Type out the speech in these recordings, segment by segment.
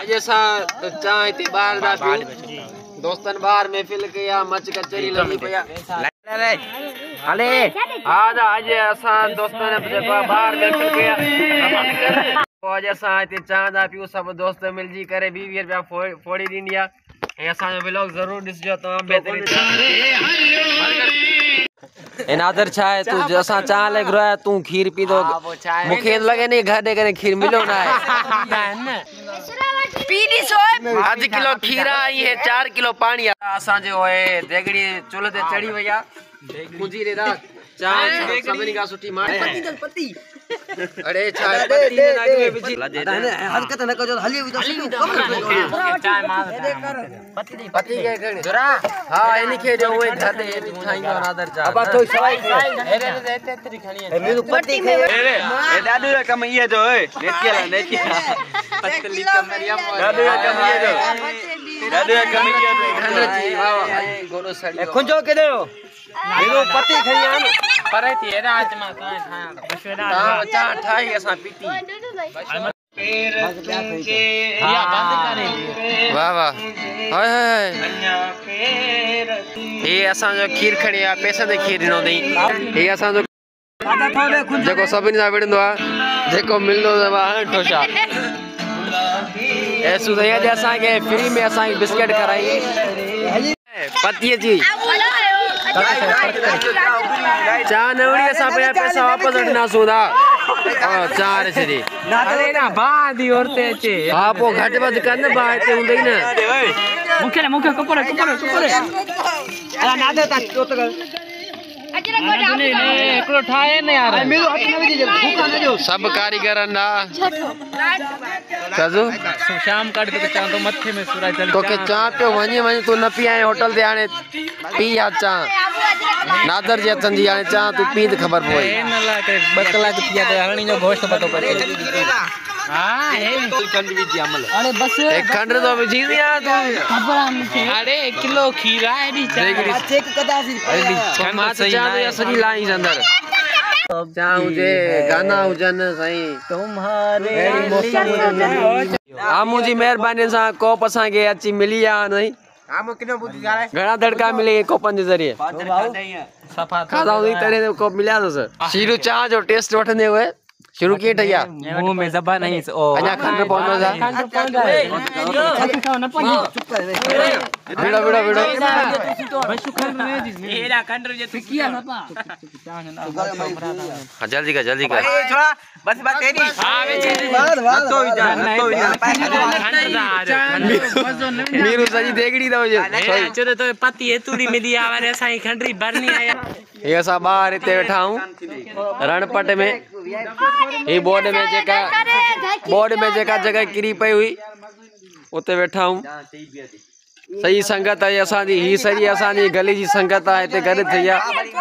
जैसा चाय थी बाहर दा दोस्तन बाहर महफिल के या मच कचरी लगी पया अले आज आज असा दोस्तन देखो बाहर महफिल के आज असा ते चाय दा पियो सब दोस्त मिलजी करे 20 रुपया फोड़ी दींदिया ए असा जो व्लॉग जरूर दिसजो तो बेहतरीन ए नादर छाए तू जसा चाह लग रहा है तू खीर पी दो मुखे लगे नहीं घर दे करे खीर मिलो ना है पीनी सोए 5 किलो खीरा आई है 4 किलो पानी असा जो है देगड़ी चुल्हे ते चढ़ी वया मुंजी रे रात चाय सभनी का सुठी मार पति अरे चाय पति ने नाग में बिजी हरकत न कजो हली चाय मार पति के गण जरा हां एनी के जो ओए घर दे ठाई और आदर चाय अब तो सवाई रे तेरी खणी है मेरू पति खे ए दादू का कम ये जो ए नेतिया पतली कमरिया दादू का कम ये जो दादू का कम ये जो खंड जी वाह गोरो सड़ी खुंजो के दो मेरू पति खणी आन पर थी रात में का खाया चा ठाई असा पीती वाह वाह हाय हाय ये असा जो खीर खणी आ पैसा दे खीर नो दई ये असा जो देखो सभिनी सा विड़ंदो आ जेको मिलंदो वा ठोशा ऐसु दया जे असा के फ्री में असा बिस्किट कराई पति जी चा नवड़ी असा पैसा वापस रखना सुदा चार छदी अरे ना बादी औरते छे आपो घट बद करन बाते हुंदई ना मुखे कपड़े अला ना देता तो एकलो ठाए न यार मेरो हाथ में दे भूखा न जो सब कारीगर ना कजो शाम काट के चा तो मथे में सुरा चल तो के चा पे वने तू न पी आए होटल दे आने पी आ चा नादर जे संजी आने चा तू पी त खबर पोई ए न ला के 2 कलाक पिया तो हरणी जो गोश्त पतो पड़े हां ए खंड विजी अमल अरे बस एक खंड तो विजी दिया तू खबर अरे 1 किलो खीरा है दी चेक कदा सी मां चा असली लाई अंदर जाऊं जे गाना हुजन सही तुम्हारे आ मुजी मेहरबानी सा कोप असा के अच्छी मिली आ नहीं आमो किनो बुद्धि गाले घणा दड़का मिले कोपन जे जरिए सफा खादा हुई तरह को मिला तो सर शीरू चा जो टेस्ट वठने हुए शुरू किए ठैया मुंह में जबा नहीं ओ अजा खंड पहुंचो जा खंड पहुंच जाए खाओ न पनी चुप कर वीडियो बस खंड में एरा खंड जे तू किया न पा जल्दी कर ए छोड़ा बस तेरी हां तो मीरू सजी देगड़ी दो जे चलो तो पति एतुड़ी मिली आवारे असाई खंडरी भरनी आया ये सा बाहर इते बैठा हूं रणपट में ये बोर्ड में जेका जगह किरी पई हुई उते बैठा हूं सही संगत है असा दी ही सही असा दी गली जी संगत है इते गड थया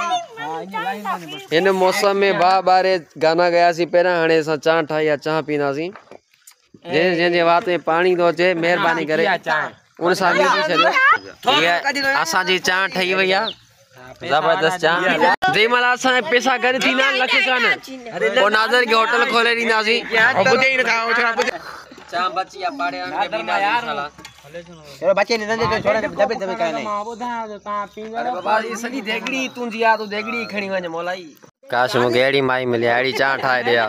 इन मौसम में बारे गाना गया सी पेरा हणे सा चा ठाया चा पीना सी जे जे बात में पानी दो जे मेहरबानी करे उन सा मिली छले ये असा जी चा ठई वया जबरदस्त चा जे मला सा पैसा गड थी ना लख कान ओ नादर के होटल खोले दीना सी ओ बुझे न था छोरा बुझे चा बचिया पाड़े के बिना साला चलो बच्चे ने दे छोड़ा दबे काई नहीं बुधा तो ता पिंगड़ अरे बाबा ये सनी देगड़ी तू जिया तो देगड़ी खणी वने मोलाई काश मो गेड़ी माई मिले आड़ी चा ठाए दिया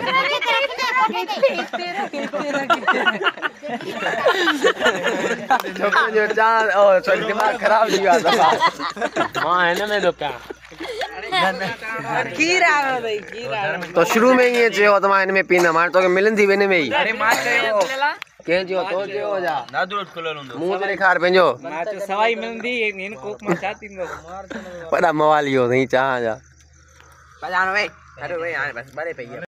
जो चा ओ छोरी दिमाग खराब दिया था हां है ना में दोका खीरा भाई खीरा तो शुरू में ही जे हो तमा इनमें पीना मार तो के मिलन थी वेने में ही अरे मार कयो के जो तो जे हो जा नादुर खोलल हुंदो मुंह तेरे खार पेंजो मां तो सवाई मिलंदी इन कोक में चाती नो पड़ा मवालियो नहीं चाह जा बजानो भाई अरे भाई बस बड़े पे